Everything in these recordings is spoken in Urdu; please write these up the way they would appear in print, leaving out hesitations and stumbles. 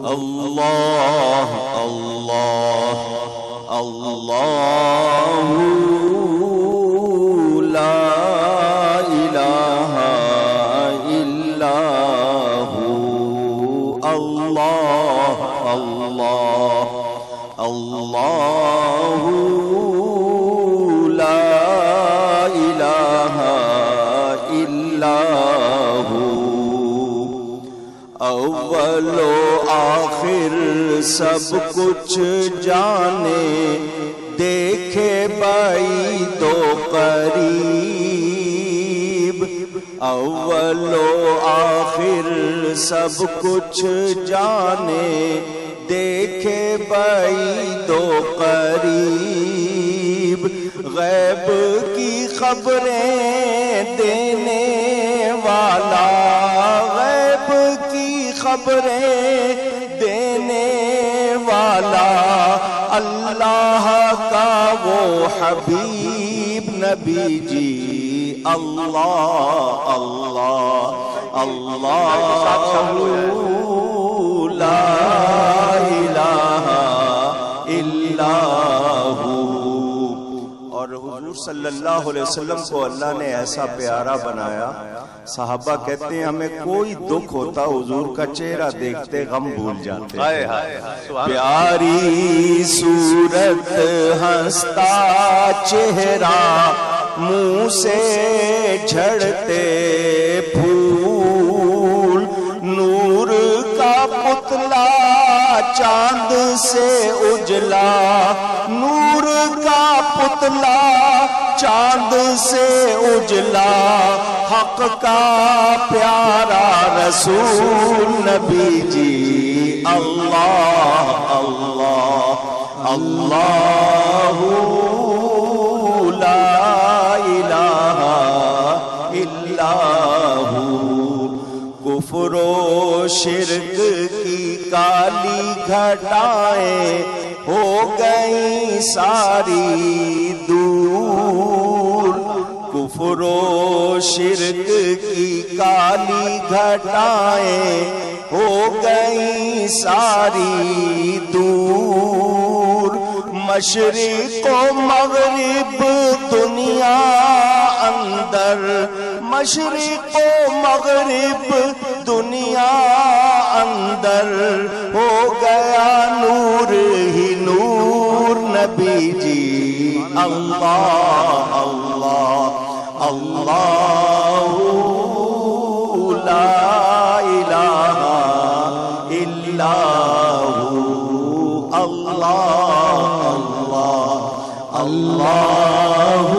اللہ اللہ اللہ لا الہ الا ہو اللہ اللہ اللہ لا الہ الا ہو اول و آخر سب کچھ جانے دیکھے بعید و قریب اول و آخر سب کچھ جانے دیکھے بعید و قریب غیب کی خبریں دینے والا غیب کی خبریں دینے والا اللہ کا وہ حبیب نبی جی اللہ اللہ اللہ لا الہ الا ہو۔ اور حضور صلی اللہ علیہ وسلم کو اللہ نے ایسا پیارا بنایا، صحابہ کہتے ہیں ہمیں کوئی دکھ ہوتا حضور کا چہرہ دیکھتے غم بھول جاتے، پیاری صورت ہنستا چہرہ منہ سے جھڑتے پھول نور کا پتلا چاند سے اجلا نور کا پتلا چاند سے اجلا حق کا پیارا رسول نبی جی اللہ اللہ اللہ لا الہ الا ہو۔ کفر و شرک کی کالی گھٹائیں ہو گئیں ساری دور کفر و شرک کی کالی گھٹائیں ہو گئیں ساری دور مشرق و مغرب دنیا اندر مشرق و مغرب دنیا اندر ہو گیا نور ہی نور نبی جی اللہ اللہ اللہ لا الہ الا ہو اللہ اللہ اللہ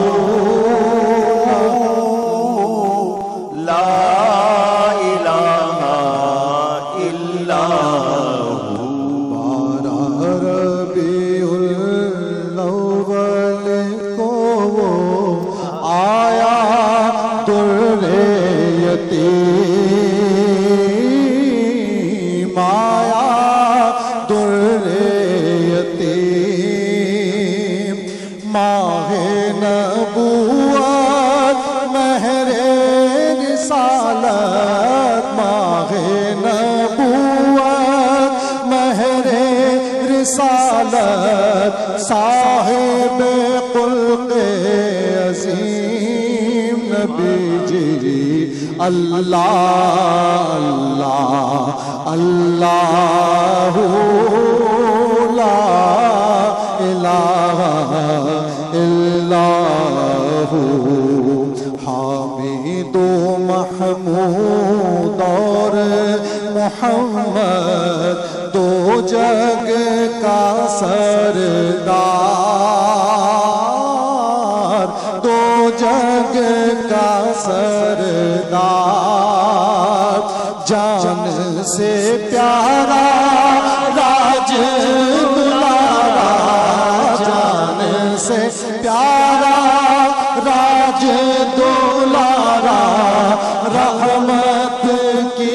لا الہ الا ہو۔ بارہ ربیع الاول کو وہ آیا در یتیم آیا در یتیم ماہ نبوت مہر رسالت ماہ نبوت مہر رسالت صاحب خلق عظیم نبی جی اللہ اللہ اللہ لا الہ الا ہو۔ حامد و محمود اور محمد دو جگ کا سردار دو جگ کا سردار جان سے پیارا راج دلارا جان سے پیارا راج دلارا رحمت کی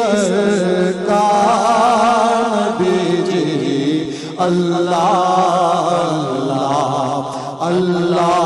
سرکار نبی جی اللہ اللہ اللہ